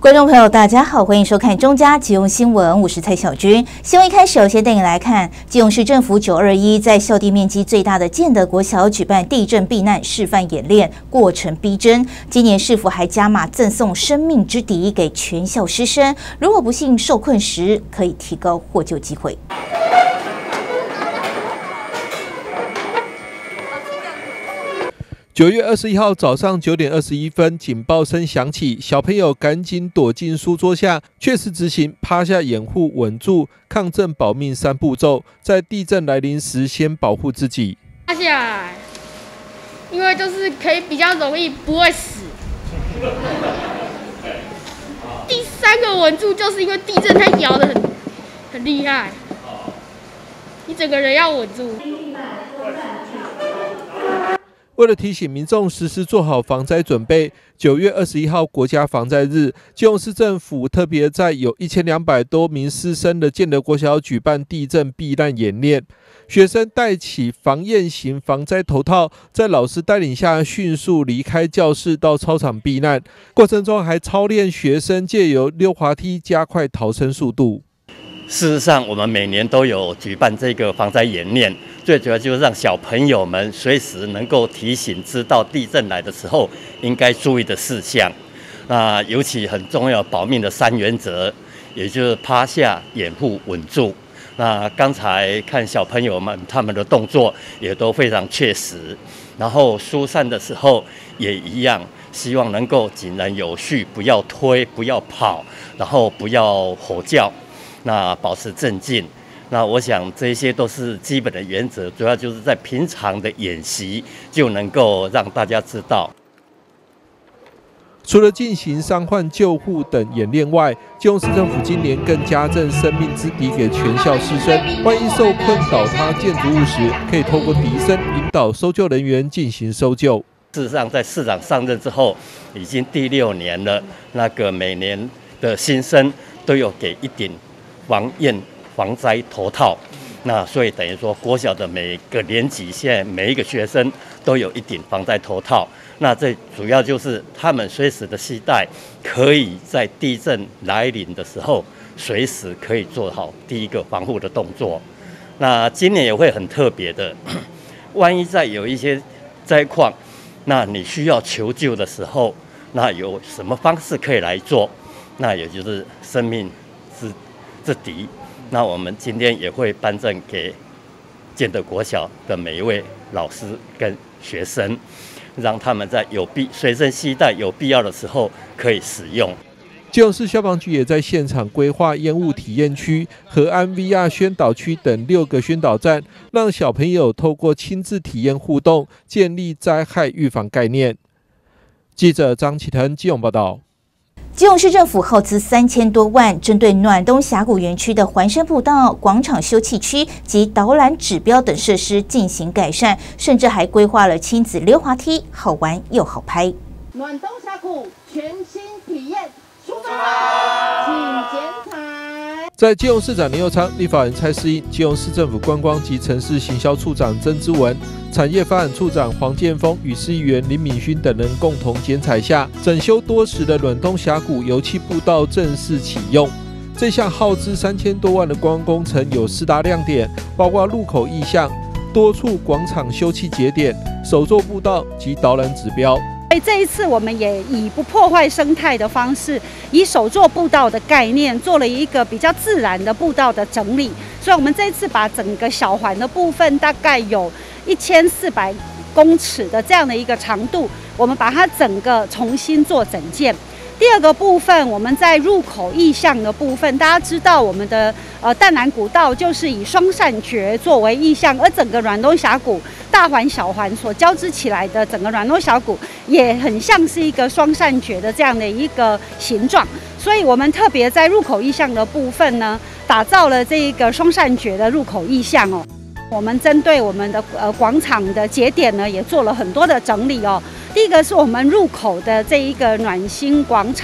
观众朋友，大家好，欢迎收看中嘉基隆新闻，我是蔡小军。新闻一开始，我先带你来看基隆市政府921在校地面积最大的建德国小举办地震避难示范演练，过程逼真。今年市府还加码赠送生命之笛给全校师生，如果不幸受困时，可以提高获救机会。 9月21号早上9点21分，警报声响起，小朋友赶紧躲进书桌下，确实执行趴下掩护、稳住、抗震保命3步骤，在地震来临时先保护自己。 趴下来，因为就是可以比较容易不会死。第3个稳住，就是因为地震它摇得很厉害，你整个人要稳住。 为了提醒民众实时做好防灾准备，9月21号国家防灾日，基隆市政府特别在有1200多名师生的建德国小举办地震避难演练。学生戴起防焰型防灾头套，在老师带领下迅速离开教室到操场避难，过程中还操练学生借由溜滑梯加快逃生速度。 事实上，我们每年都有举办这个防灾演练，最主要就是让小朋友们随时能够提醒，知道地震来的时候应该注意的事项。那尤其很重要，保命的3原则，也就是趴下、掩护、稳住。那刚才看小朋友们他们的动作也都非常确实，然后疏散的时候也一样，希望能够井然有序，不要推，不要跑，然后不要吼叫。那保持镇静，那我想这些都是基本的原则，主要就是在平常的演习就能够让大家知道。 除了进行伤患救护等演练外，基隆市政府今年更加赠生命之笛给全校师生，万一受困倒塌建筑物时，可以透过笛声引导搜救人员进行搜救。 事实上，在市长上任之后，已经第6年了，那个每年的新生都有给1顶防焰防灾头套，那所以等于说国小的每个年级，现在每一个学生都有1顶防灾头套。那这主要就是他们随时的携带，可以在地震来临的时候，随时可以做好第一个防护的动作。那今年也会很特别的，万一在有一些灾况，那你需要求救的时候，那有什么方式可以来做？那也就是生命之笛，那我们今天也会颁赠给建德国小的每一位老师跟学生，让他们在随身携带有必要的时候可以使用。 基隆市消防局也在现场规划烟雾体验区、和安 VR 宣导区等6个宣导站，让小朋友透过亲自体验互动，建立灾害预防概念。记者张启腾基隆报道。 基隆市政府耗资3000多万，针对暖东峡谷园区的环山步道、广场休憩区及导览指标等设施进行改善，甚至还规划了亲子溜滑梯，好玩又好拍。 暖东峡谷全新体验出发，请剪彩。 在基隆市长林右昌、立法人蔡适应、基隆市政府观光及城市行销处长曾之文、产业发展处长黄建峰与市议员林敏勋等人共同剪彩下，整修多时的暖东峡谷油气步道正式启用。这项耗资3000多万的观光工程有4大亮点，包括入口意象、多处广场休憩节点、手作步道及导览指标。 这一次我们也以不破坏生态的方式，以手作步道的概念做了一个比较自然的步道的整理，所以我们这一次把整个小环的部分大概有1400公尺的这样的一个长度，我们把它整个重新做整建。第2个部分，我们在入口意象的部分，大家知道我们的淡南古道就是以双扇蕨作为意象，而整个暖东峡谷大环小环所交织起来的整个暖东峡谷也很像是一个双扇蕨的这样的一个形状，所以我们特别在入口意象的部分呢，打造了这一个双扇蕨的入口意象哦。我们针对我们的广场的节点呢，也做了很多的整理哦。第一个是我们入口的这一个暖心广场，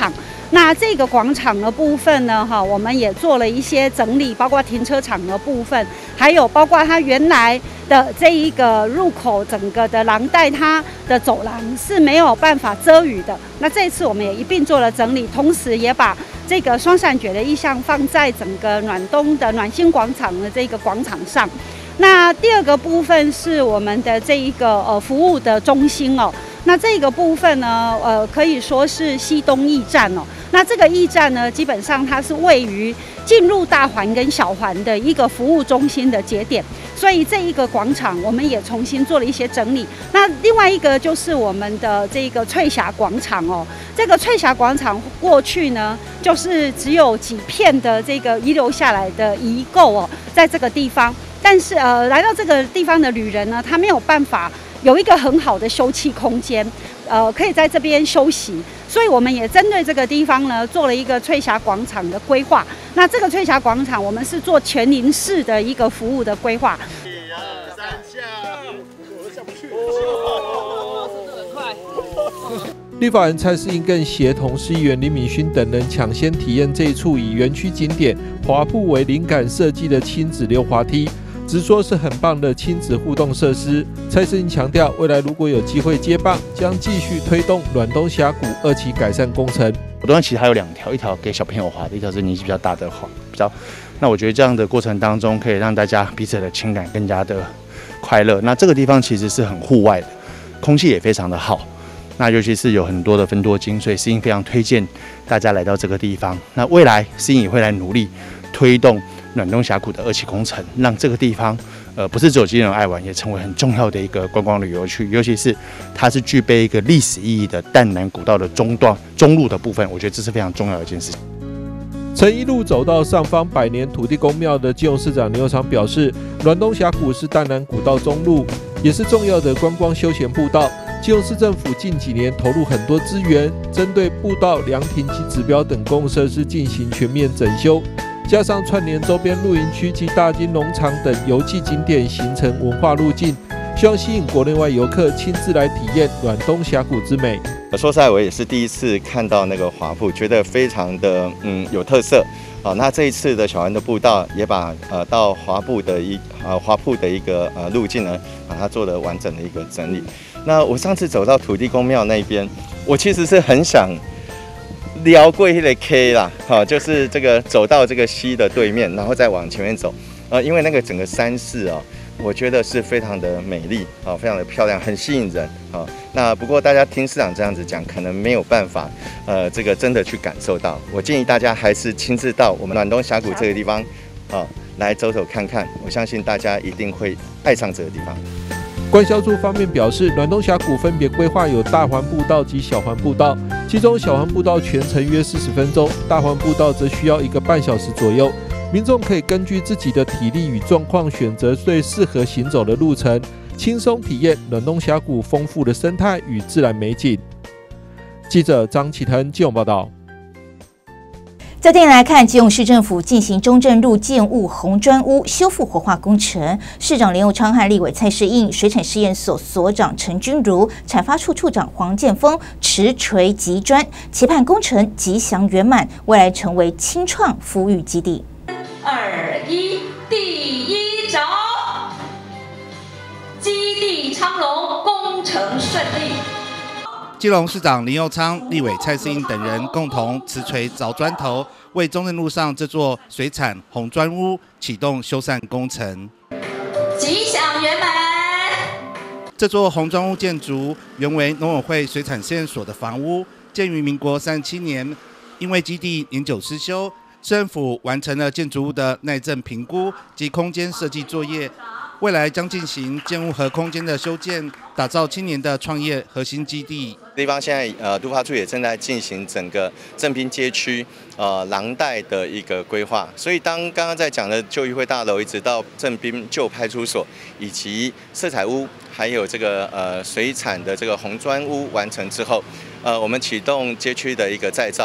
那这个广场的部分呢，我们也做了一些整理，包括停车场的部分，还有包括它原来的这一个入口整个的廊带，它的走廊是没有办法遮雨的。那这一次我们也一并做了整理，同时也把这个双闪觉的意象放在整个暖东的暖心广场的这个广场上。那第二个部分是我们的这一个服务的中心哦。那这个部分呢，可以说是西东驿站哦。那这个驿站呢，基本上它是位于进入大环跟小环的一个服务中心的节点，所以这一个广场我们也重新做了一些整理。那另外一个就是我们的这个翠霞广场哦，这个翠霞广场过去呢，就是只有几片的这个遗留下来的遗构哦，在这个地方。但是来到这个地方的旅人呢，他没有办法有一个很好的休憩空间，可以在这边休息，所以我们也针对这个地方呢，做了一个翠霞广场的规划。那这个翠霞广场，我们是做全龄式的一个服务的规划。1、2、3下，我下不去。 很快。立法人蔡适应更协同市议员林敏勋等人抢先体验这一处以园区景点滑瀑为灵感设计的亲子溜滑梯。直说是很棒的亲子互动设施。蔡适应强调，未来如果有机会接棒，将继续推动暖东峡谷2期改善工程。 我东其实还有2条，一条给小朋友滑的，一条是年纪比较大的滑，那我觉得这样的过程当中，可以让大家彼此的情感更加的快乐。那这个地方其实是很户外的，空气也非常的好。那尤其是有很多的芬多精，所以适应非常推荐大家来到这个地方。那未来适应也会来努力推动暖东峡谷的2期工程，让这个地方不是只有基隆人爱玩，也成为很重要的一个观光旅游区。尤其是它是具备一个历史意义的淡南古道的中路的部分，我觉得这是非常重要的一件事情。 曾一路走到上方100年土地公庙的基隆市长刘长表示，暖东峡谷是淡南古道中路，也是重要的观光休闲步道。基隆市政府近几年投入很多资源，针对步道、凉亭及指标等公共设施进行全面整修，加上串联周边露营区及大金农场等游憩景点，形成文化路径，希望吸引国内外游客亲自来体验暖东峡谷之美。 说实在，我也是第一次看到那个滑瀑，觉得非常的有特色。那这一次的小湾的步道也把到滑瀑的一个路径呢，把它做了完整的一个整理。那我上次走到土地公庙那边，我其实是很想撩过那个 K 啦，就是这个走到这个溪的对面，然后再往前面走，因为那个整个山势我觉得是非常的美丽非常的漂亮，很吸引人那不过大家听市长这样子讲，可能没有办法这个真的去感受到。我建议大家还是亲自到我们暖东峡谷这个地方来走走看看，我相信大家一定会爱上这个地方。 观销处方面表示，暖东峡谷分别规划有大环步道及小环步道，其中小环步道全程约40分钟，大环步道则需要1个半小时左右。民众可以根据自己的体力与状况选择最适合行走的路程，轻松体验暖东峡谷丰富的生态与自然美景。记者张启腾基隆报道。 再带来看，基隆市政府进行中正路建物红砖屋修复活化工程，市长林右昌和立委蔡适应、水产试验所所长陈君如、产发处处长黄建峰持锤击砖，期盼工程吉祥圆满，未来成为青创孵育基地。 2、1，第1着，基地昌隆，工程顺利。 基隆市长林右昌、立委蔡适应等人共同持锤凿砖头，为中正路上这座水产红砖屋启动修缮工程， 吉祥圆满。 这座红砖屋建筑原为农委会水产试验所的房屋，建于民国37年，因为基地年久失修，政府完成了建筑物的耐震评估及空间设计作业。未来将进行建物和空间的修建，打造青年的创业核心基地。 地方现在都发处也正在进行整个正滨街区廊带的一个规划，所以刚刚在讲的旧议会大楼，一直到正滨旧派出所，以及色彩屋，还有这个水产的这个红砖屋完成之后，我们启动街区的一个再造。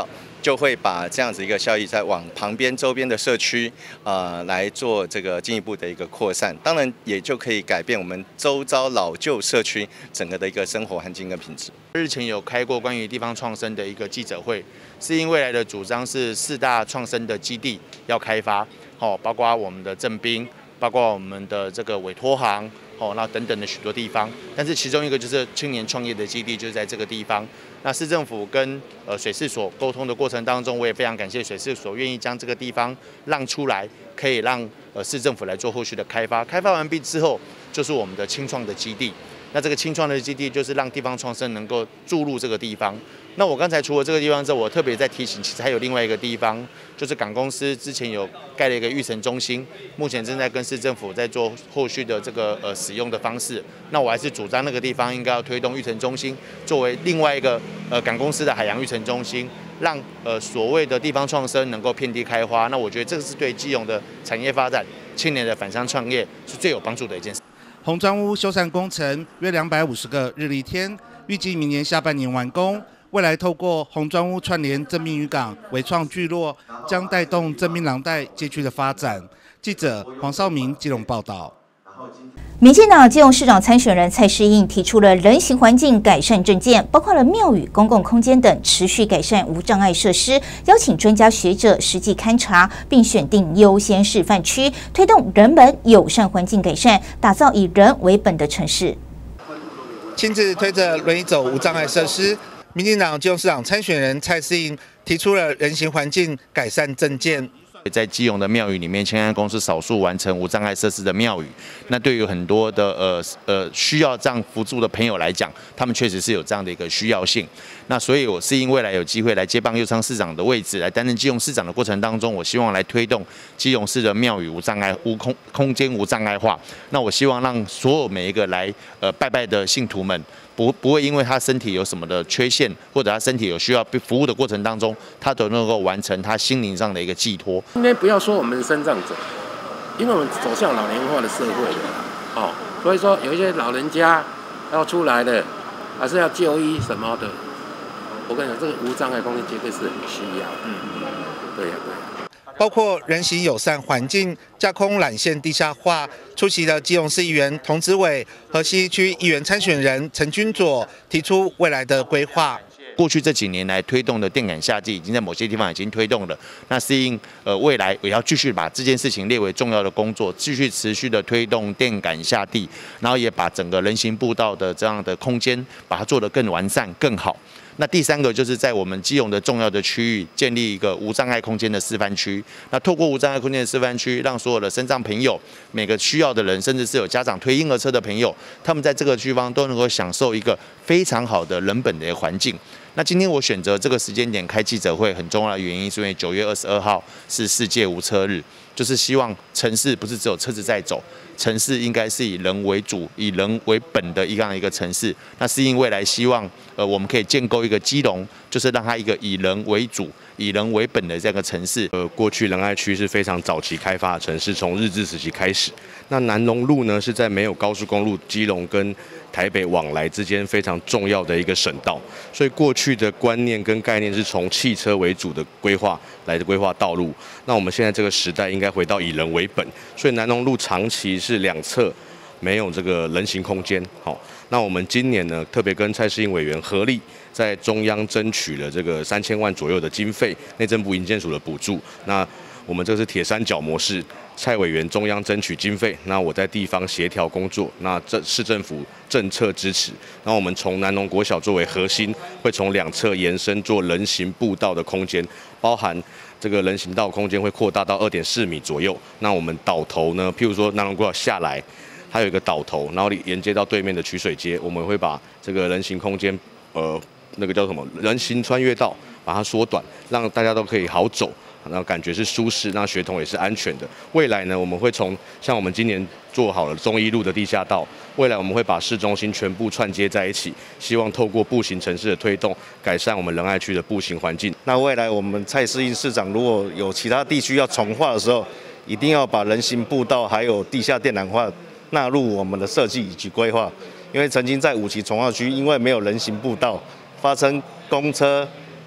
就会把这样子一个效益再往旁边周边的社区来做这个进一步的一个扩散，当然也就可以改变我们周遭老旧社区整个的一个生活环境跟品质。 日前有开过关于地方创生的一个记者会，世英未来的主张是4大创生的基地要开发，包括我们的正滨，包括我们的这个委托行。那等等的许多地方，但是其中一个就是青年创业的基地，就是在这个地方。那市政府跟水事所沟通的过程当中，我也非常感谢水事所愿意将这个地方让出来，可以让市政府来做后续的开发。开发完毕之后，就是我们的青创的基地。那这个青创的基地就是让地方创生能够注入这个地方。那我刚才除了这个地方之后，我特别在提醒，其实还有另外一个地方，就是港公司之前有盖了一个育成中心，目前正在跟市政府在做后续的这个使用的方式。那我还是主张那个地方应该要推动育成中心作为另外一个港公司的海洋育成中心，让所谓的地方创生能够遍地开花。那我觉得这个是对基隆的产业发展、青年的返乡创业是最有帮助的一件事。 红砖屋修缮工程约250个日历天，预计明年下半年完工。未来透过红砖屋串联正滨渔港、微创聚落，将带动正滨廊带街区的发展。记者黄少明基隆报道。 民进党基隆市长参选人蔡适应提出了人行环境改善政见，包括了庙宇、公共空间等持续改善无障碍设施，邀请专家学者实际勘察，并选定优先示范区，推动人本友善环境改善，打造以人为本的城市。 亲自推着轮椅走无障碍设施，民进党基隆市长参选人蔡适应提出了人行环境改善政见。 在基隆的庙宇里面，千安宫是少数完成无障碍设施的庙宇。那对于很多的需要这样辅助的朋友来讲，他们确实是有这样的一个需要性。那所以我是因未来有机会来接棒右昌市长的位置，来担任基隆市长的过程当中，我希望来推动基隆市的庙宇无障碍、空间无障碍化。那我希望让所有每一个来拜拜的信徒们。不会因为他身体有什么的缺陷，或者他身体有需要被服务的过程当中，他都能够完成他心灵上的一个寄托。 应该不要说我们身障者，因为我们走向老年化的社会了，所以说有一些老人家要出来的，还是要就医什么的。我跟你讲，这个无障碍空间绝对是很需要。对呀。 包括人行友善环境、架空缆线地下化，出席的基隆市议员童子伟和西区议员参选人陈君佐提出未来的规划。 过去这几年来推动的电杆下地，已经在某些地方已经推动了。那适应未来也要继续把这件事情列为重要的工作，继续持续的推动电杆下地，然后也把整个人行步道的这样的空间，把它做得更完善、更好。那第三个就是在我们基隆的重要的区域建立一个无障碍空间的示范区。那透过无障碍空间的示范区，让所有的身障朋友、每个需要的人，甚至是有家长推婴儿车的朋友，他们在这个地方都能够享受一个非常好的人本的环境。那今天我选择这个时间点开记者会，很重要的原因是因为9月22号是世界无车日，就是希望城市不是只有车子在走，城市应该是以人为主、以人为本的这样一个城市。那是因为未来希望我们可以建构一个基隆，就是让它一个以人为主、以人为本的这个城市。 过去仁爱区是非常早期开发的城市，从日治时期开始。那南农路呢，是在没有高速公路基隆跟台北往来之间非常重要的一个省道，所以过去的观念跟概念是从汽车为主的规划来规划道路。那我们现在这个时代应该回到以人为本，所以南农路长期是两侧没有这个人行空间。好，那我们今年呢，特别跟蔡适应委员合力，在中央争取了这个3000万左右的经费，内政部营建署的补助。那我们这是铁三角模式，蔡委员中央争取经费，那我在地方协调工作，那这市政府政策支持。然后我们从南农国小作为核心，会从两侧延伸做人行步道的空间，包含这个人行道空间会扩大到2.4米左右。那我们导头呢，譬如说南农国小下来，它有一个导头，然后连接到对面的取水街，我们会把这个人行空间，那个叫什么人行穿越道，把它缩短，让大家都可以好走。然后感觉是舒适，那学童也是安全的。未来呢，我们会从像我们今年做好了中一路的地下道，未来我们会把市中心全部串接在一起，希望透过步行城市的推动，改善我们仁爱区的步行环境。 那未来我们蔡适应市长如果有其他地区要重划的时候，一定要把人行步道还有地下电缆化纳入我们的设计以及规划，因为曾经在5期重划区因为没有人行步道，发生公车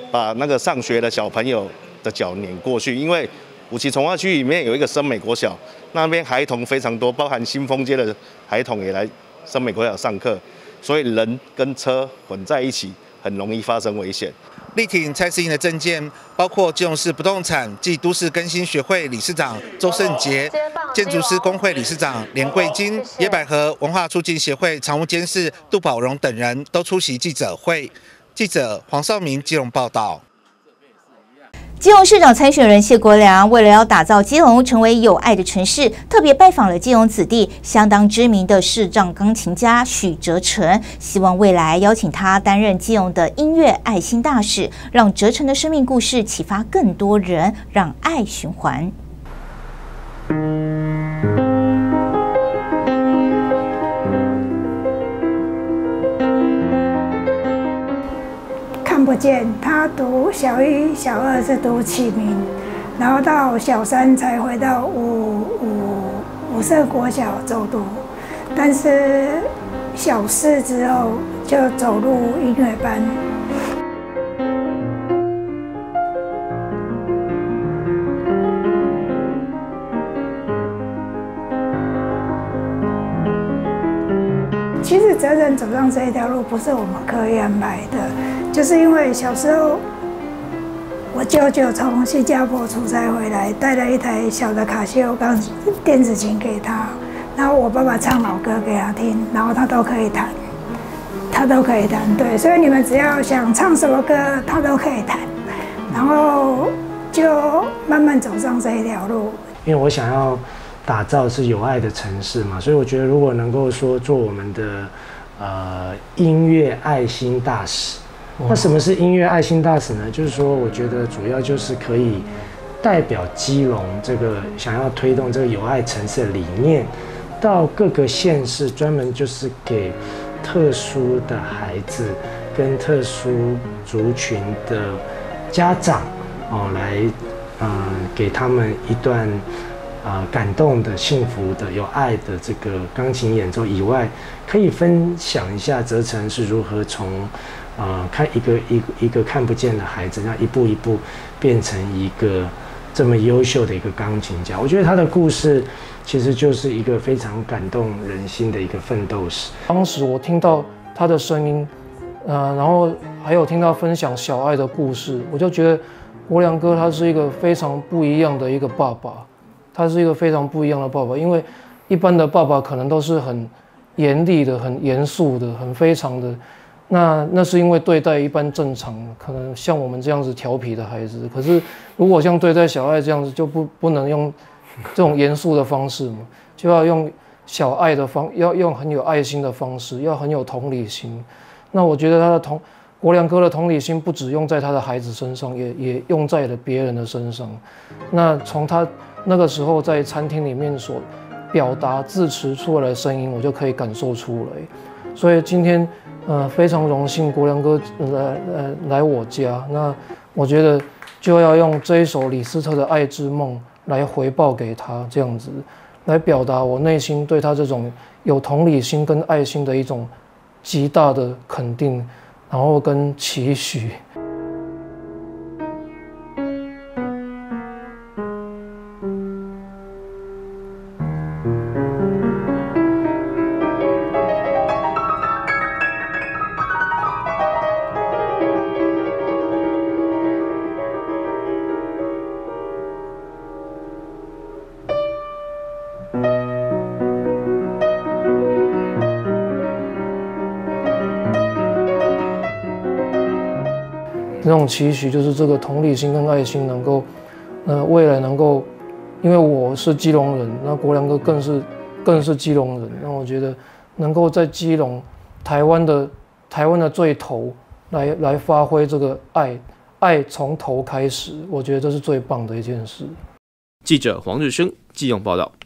把那个上学的小朋友的脚碾过去，因为57重划区里面有一个深美国小，那边孩童非常多，包含新丰街的孩童也来深美国小上课，所以人跟车混在一起，很容易发生危险。 力挺蔡适应的政见，包括基隆市不动产暨都市更新学会理事长周胜杰、建筑师工会理事长连桂金、野百合文化促进协会常务监事杜宝荣等人都出席记者会。记者黄少明基隆报道。 基隆市长参选人谢国良为了要打造基隆成为有爱的城市，特别拜访了基隆子弟相当知名的视障钢琴家许哲成，希望未来邀请他担任基隆的音乐爱心大使，让哲成的生命故事启发更多人，让爱循环。 看不见，他读小一、小二是读启明，然后到小三才回到五社国小走读，但是小四之后就走入音乐班。其实哲成走上这一条路不是我们刻意安排的。就是因为小时候，我舅舅从新加坡出差回来，带了一台小的卡西欧钢电子琴给他，然后我爸爸唱老歌给他听，然后他都可以弹，对，所以你们只要想唱什么歌，他都可以弹，然后就慢慢走上这一条路。 因为我想要打造是有爱的城市嘛，所以我觉得如果能够说做我们的音乐爱心大使。那什么是音乐爱心大使呢？就是说，我觉得主要就是可以代表基隆这个想要推动这个有爱城市的理念，到各个县市，专门就是给特殊的孩子跟特殊族群的家长来给他们一段感动的、幸福的、有爱的这个钢琴演奏以外，可以分享一下哲成是如何从看一个看不见的孩子，那一步一步变成一个这么优秀的一个钢琴家。我觉得他的故事其实就是一个非常感动人心的一个奋斗史。 当时我听到他的声音，然后还有听到分享小爱的故事，我就觉得国良哥他是一个非常不一样的一个爸爸，他是一个非常不一样的爸爸。因为一般的爸爸可能都是很严厉的、很严肃的、很非常的。那是因为对待一般正常，可能像我们这样子调皮的孩子。可是如果像对待小爱这样子，就不能用这种严肃的方式嘛，就要用小爱的要用很有爱心的方式，要很有同理心。那我觉得国良哥的同理心不只用在他的孩子身上，也用在了别人的身上。那从他那个时候在餐厅里面所表达自持出来的声音，我就可以感受出来。所以今天非常荣幸国良哥来我家，那我觉得就要用这一首李斯特的《爱之梦》来回报给他，这样子来表达我内心对他这种有同理心跟爱心的一种极大的肯定，然后跟期许。那种期许就是这个同理心跟爱心能够，未来能够，因为我是基隆人，那国良哥更是基隆人，那我觉得能够在基隆台湾的最头来发挥这个爱从头开始，我觉得这是最棒的一件事。 记者黄日升基隆报道。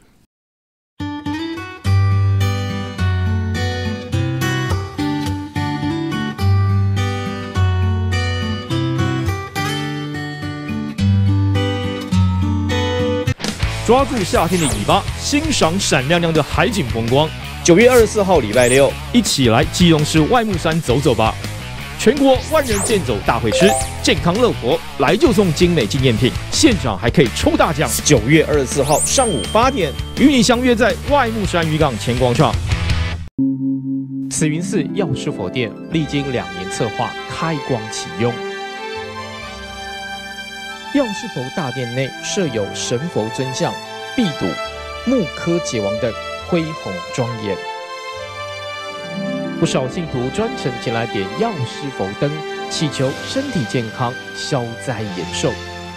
抓住夏天的尾巴，欣赏闪亮亮的海景风光。 9月24号礼拜六， 一起来基隆市外木山走走吧！ 全国万人健走大会师，健康乐活，来就送精美纪念品，现场还可以抽大奖。9月24号上午8点，与你相约在外木山渔港前广场。慈云寺药师佛殿历经2年策划，开光启用。药师佛大殿内设有神佛尊像、壁堵、木刻解王等，恢宏庄严。不少信徒专程前来点药师佛灯，祈求身体健康、消灾延寿。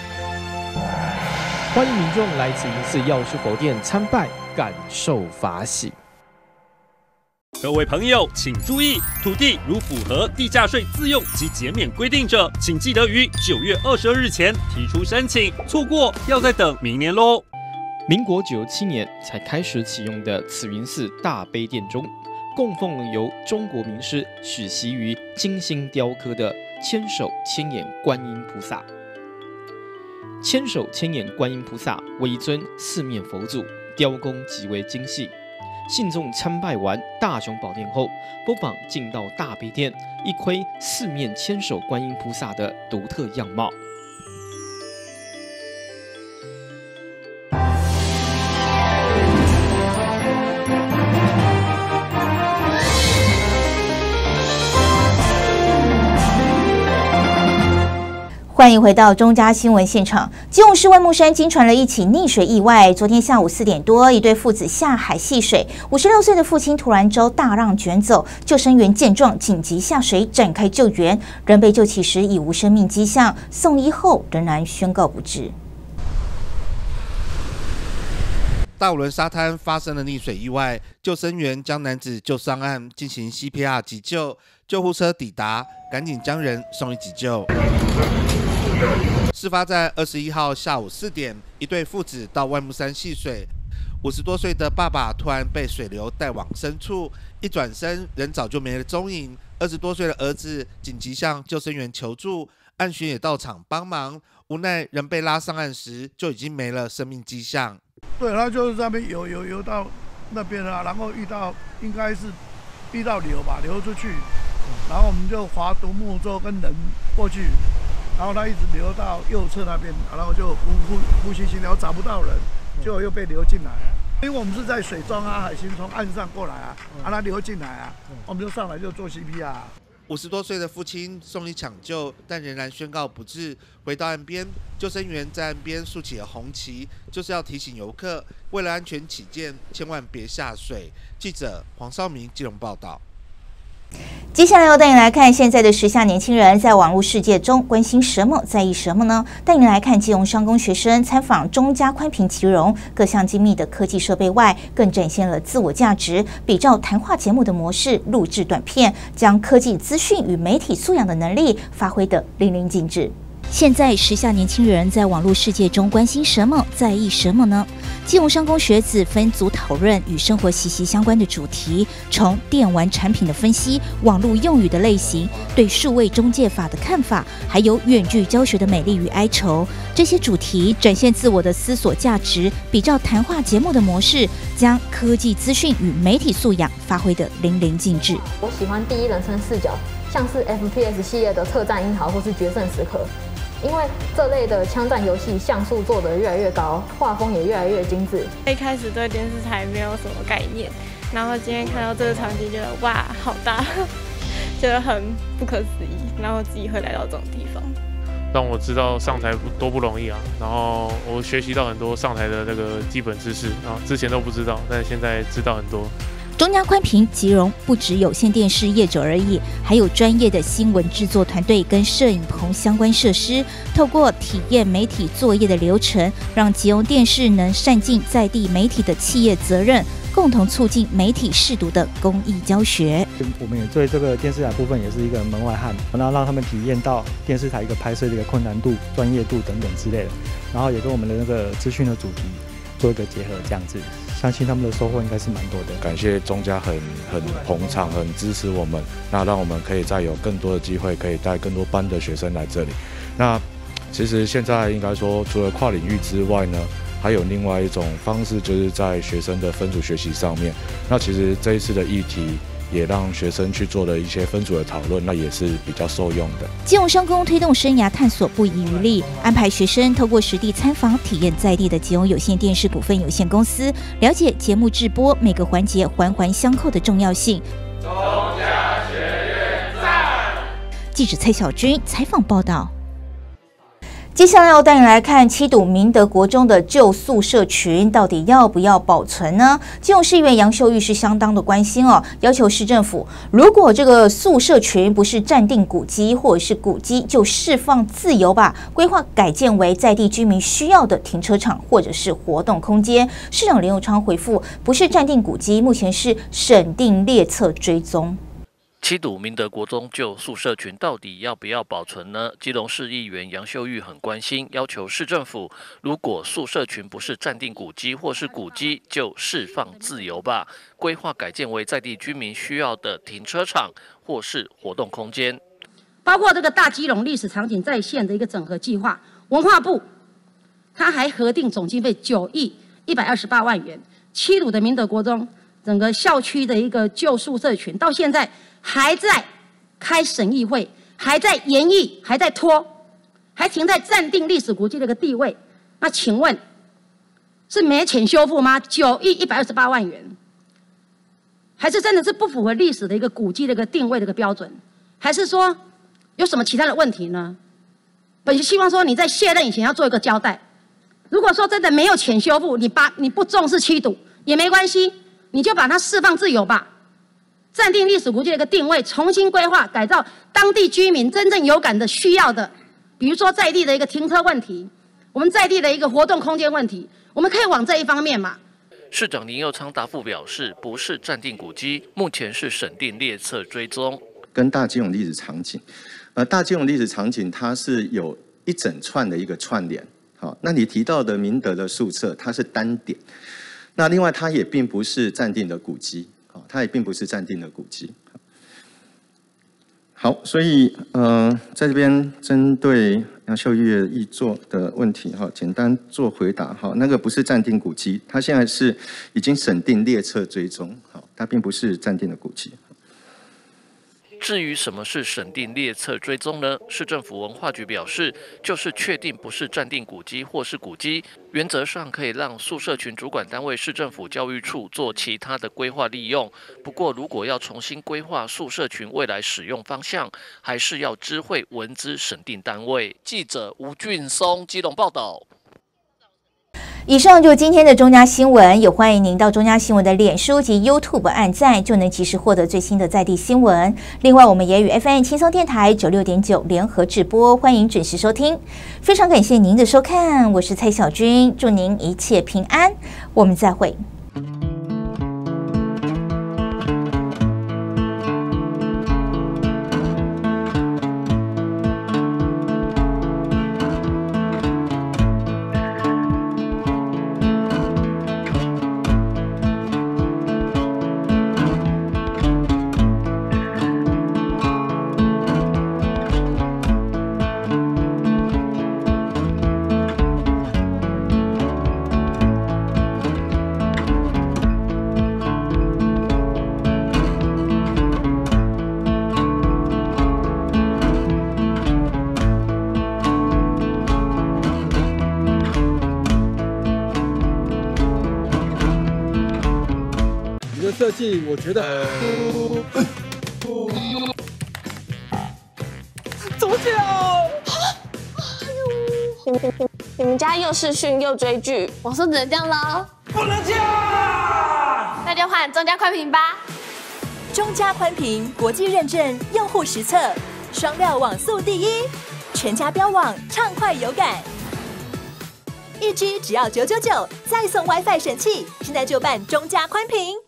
欢迎民众来慈云寺药师佛殿参拜，感受法喜。 各位朋友，请注意，土地如符合地价税自用及减免规定者，请记得于9月22日前提出申请，错过要再等明年喽。 民国97年才开始启用的慈云寺大悲殿中，供奉了由中国名师许习于精心雕刻的千手千眼观音菩萨。千手千眼观音菩萨为一尊四面佛祖，雕工极为精细。信众参拜完大雄宝殿后，不妨进到大悲殿，一窥四面千手观音菩萨的独特样貌。 欢迎回到中嘉新闻现场。基隆市外木山惊传了一起溺水意外。昨天下午4点多，一对父子下海戏水，56岁的父亲突然遭大浪卷走，救生员见状紧急下水展开救援，人被救起时已无生命迹象，送医后仍然宣告不治。 大武仑沙滩发生了溺水意外，救生员将男子救上岸进行 CPR 急救，救护车抵达，赶紧将人送医急救。事发在21号下午4点，一对父子到外木山戏水，50多岁的爸爸突然被水流带往深处，一转身人早就没了踪影。20多岁的儿子紧急向救生员求助，岸巡也到场帮忙，无奈人被拉上岸时就已经没了生命迹象。 对，他就是在那边游到那边了，然后应该是遇到流吧，流出去，然后我们就划独木舟跟人过去。然后他一直流到右侧那边，然后就呼吸心跳找不到人，结果又被流进来。因为我们是在水中啊，海星从岸上过来啊，他流进来啊，我们就上来就做 CPR。 50多岁的父亲送医抢救，但仍然宣告不治。回到岸边，救生员在岸边竖起了红旗，就是要提醒游客，为了安全起见，千万别下水。记者黄少明基隆报道。 接下来要带你来看现在的时下年轻人在网络世界中关心什么，在意什么呢？带你来看基隆商工学生参访中嘉宽屏集融，各项精密的科技设备外，更展现了自我价值，比照谈话节目的模式录制短片，将科技资讯与媒体素养的能力发挥得淋漓尽致。现在时下年轻人在网络世界中关心什么，在意什么呢？基隆商工学子分组讨论与生活息息相关的主题，从电玩产品的分析、网络用语的类型、对数位中介法的看法，还有远距教学的美丽与哀愁，这些主题展现自我的思索价值，比照谈话节目的模式，将科技资讯与媒体素养发挥得淋漓尽致。 我喜欢第一人称视角，像是 FPS 系列的特战英豪或是决胜时刻。因为这类的枪战游戏像素做得越来越高，画风也越来越精致。 一开始对电视台没有什么概念，然后今天看到这个场景，觉得哇，好大，觉得很不可思议，然后自己会来到这种地方， 让我知道上台多不容易啊。然后我学习到很多上台的那个基本知识，然后之前都不知道，但现在知道很多。 中嘉宽屏集融不止有线电视业者而已，还有专业的新闻制作团队跟摄影棚相关设施。透过体验媒体作业的流程，让基隆电视能善尽在地媒体的企业责任，共同促进媒体识读的公益教学。 我们也对这个电视台部分也是一个门外汉，然后让他们体验到电视台一个拍摄的一个困难度、专业度等等之类的，然后也跟我们的那个资讯的主题做一个结合，这样子。相信他们的收获应该是蛮多的。 感谢中嘉很捧场，很支持我们，那让我们可以再有更多的机会，可以带更多班的学生来这里。那其实现在应该说，除了跨领域之外呢，还有另外一种方式，就是在学生的分组学习上面。那其实这一次的议题也让学生去做了一些分组的讨论，那也是比较受用的。 基隆商工推动生涯探索不遗余力，安排学生透过实地参访，体验在地的基隆有线电视股份有限公司，了解节目制播每个环节环环相扣的重要性。 中嘉学院赞！ 记者蔡小军采访报道。接下来要带你来看七堵明德国中的旧宿舍群到底要不要保存呢？基隆市议员杨秀玉是相当的关心哦，要求市政府，如果这个宿舍群不是暂定古迹或者是古迹，就释放自由吧，规划改建为在地居民需要的停车场或者是活动空间。市长林右昌回复，不是暂定古迹，目前是审定列册追踪。 七堵明德国中旧宿舍群到底要不要保存呢？基隆市议员杨秀玉很关心，要求市政府，如果宿舍群不是暂定古迹或是古迹，就释放自由吧，规划改建为在地居民需要的停车场或是活动空间。 包括这个大基隆历史场景再现的一个整合计划，文化部他还核定总经费9亿128万元。七堵的明德国中整个校区的一个旧宿舍群，到现在还在开审议会，还在研议，还在拖，还停在暂定历史古迹的一个地位。那请问是没钱修复吗？9亿128万元，还是真的是不符合历史的一个古迹的一个定位的一个标准？还是说有什么其他的问题呢？本希望说你在卸任以前要做一个交代。如果说真的没有钱修复，你不重视七堵也没关系，你就把它释放自由吧。暂定历史古迹的一个定位，重新规划改造当地居民真正有感的需要的，比如说在地的一个停车问题，我们在地的一个活动空间问题，我们可以往这一方面嘛。 市长林右昌答复表示，不是暂定古迹，目前是审定列册追踪。 跟大基隆历史场景，大基隆历史场景它是有一整串的一个串联。好，那你提到的明德的宿舍，它是单点，那另外它也并不是暂定的古迹。它也并不是暂定的古迹。好，所以在这边针对杨秀玉议座的问题简单做回答那个不是暂定古迹，它现在是已经审定列册追踪，它并不是暂定的古迹。 至于什么是审定列册追踪呢？市政府文化局表示，就是确定不是暂定古迹或是古迹，原则上可以让宿舍群主管单位市政府教育处做其他的规划利用。不过，如果要重新规划宿舍群未来使用方向，还是要知会文资审定单位。记者吴俊松基隆报道。 以上就是今天的中嘉新闻，也欢迎您到中嘉新闻的脸书及 YouTube 按赞，就能及时获得最新的在地新闻。另外，我们也与 FM 轻松电台96.9联合直播，欢迎准时收听。非常感谢您的收看，我是蔡小军，祝您一切平安，我们再会。 设计我觉得怎么讲？你们家又视讯又追剧，网速只能这样了？不能这样！那就换中嘉宽屏吧。 中嘉宽屏国际认证，用户实测，双料网速第一，全家标网畅快有感，1G 只要999，再送 WiFi 神器，现在就办中嘉宽屏。